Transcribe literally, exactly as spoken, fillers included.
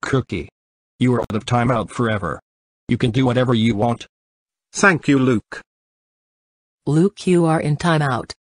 Cookie. You are out of timeout forever. You can do whatever you want. Thank you, Luke. Luke, you are in timeout.